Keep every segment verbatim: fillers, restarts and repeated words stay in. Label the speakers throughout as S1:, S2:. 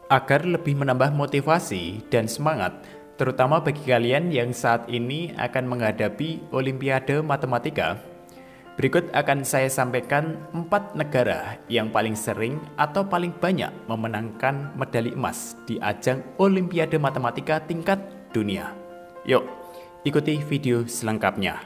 S1: Agar lebih menambah motivasi dan semangat, terutama bagi kalian yang saat ini akan menghadapi Olimpiade Matematika, berikut akan saya sampaikan empat negara yang paling sering atau paling banyak memenangkan medali emas di ajang Olimpiade Matematika tingkat dunia. Yuk, ikuti video selengkapnya.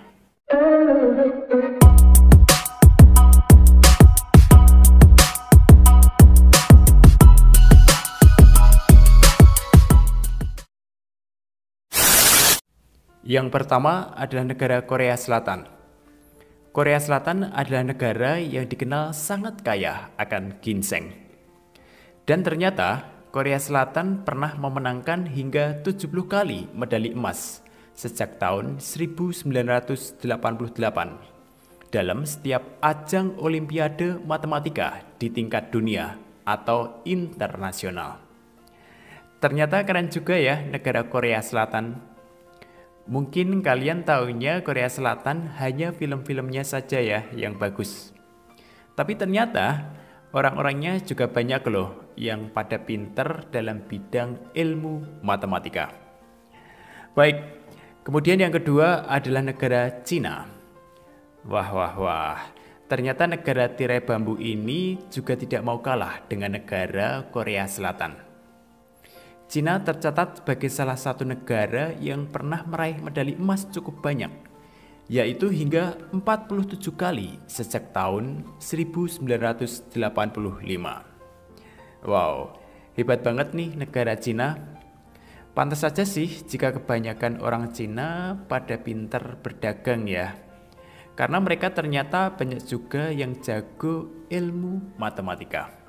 S1: Yang pertama adalah negara Korea Selatan. Korea Selatan adalah negara yang dikenal sangat kaya akan ginseng. Dan ternyata Korea Selatan pernah memenangkan hingga tujuh puluh kali medali emas sejak tahun seribu sembilan ratus delapan puluh delapan dalam setiap ajang Olimpiade Matematika di tingkat dunia atau internasional. Ternyata keren juga ya negara Korea Selatan. Mungkin kalian tahunya Korea Selatan hanya film-filmnya saja ya yang bagus. Tapi ternyata orang-orangnya juga banyak loh yang pada pinter dalam bidang ilmu matematika. Baik, kemudian yang kedua adalah negara Cina. Wah, wah, wah. Ternyata negara tirai bambu ini juga tidak mau kalah dengan negara Korea Selatan. Cina tercatat sebagai salah satu negara yang pernah meraih medali emas cukup banyak, yaitu hingga empat puluh tujuh kali sejak tahun seribu sembilan ratus delapan puluh lima. Wow, hebat banget nih negara Cina. Pantas saja sih jika kebanyakan orang Cina pada pinter berdagang ya, karena mereka ternyata banyak juga yang jago ilmu matematika.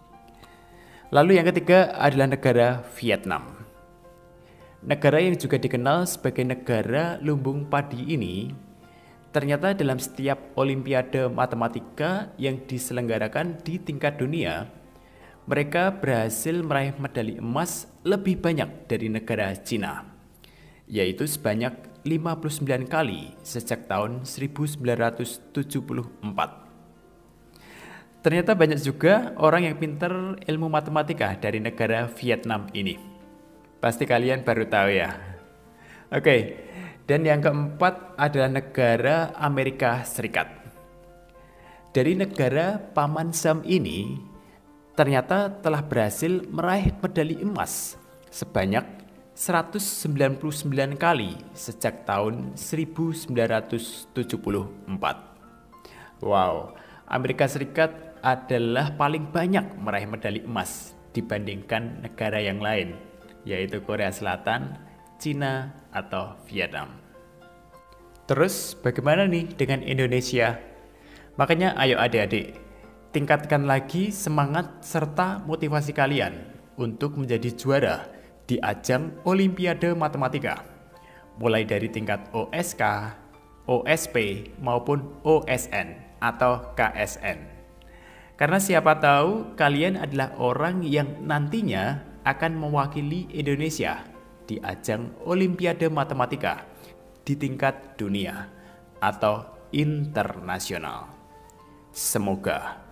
S1: Lalu yang ketiga adalah negara Vietnam. Negara yang juga dikenal sebagai negara lumbung padi ini, ternyata dalam setiap Olimpiade Matematika yang diselenggarakan di tingkat dunia, mereka berhasil meraih medali emas lebih banyak dari negara Cina, yaitu sebanyak lima puluh sembilan kali sejak tahun seribu sembilan ratus tujuh puluh empat. Ternyata banyak juga orang yang pinter ilmu matematika dari negara Vietnam ini. Pasti kalian baru tahu ya. Oke, dan yang keempat adalah negara Amerika Serikat. Dari negara Paman Sam ini, ternyata telah berhasil meraih medali emas sebanyak seratus sembilan puluh sembilan kali sejak tahun seribu sembilan ratus tujuh puluh empat. Wow, Amerika Serikat adalah paling banyak meraih medali emas dibandingkan negara yang lain, yaitu Korea Selatan, Cina, atau Vietnam. Terus bagaimana nih dengan Indonesia? Makanya ayo adik-adik, tingkatkan lagi semangat serta motivasi kalian untuk menjadi juara di ajang Olimpiade Matematika, mulai dari tingkat O S K, O S P, maupun O S N atau K S N. Karena siapa tahu kalian adalah orang yang nantinya akan mewakili Indonesia di ajang Olimpiade Matematika di tingkat dunia atau internasional. Semoga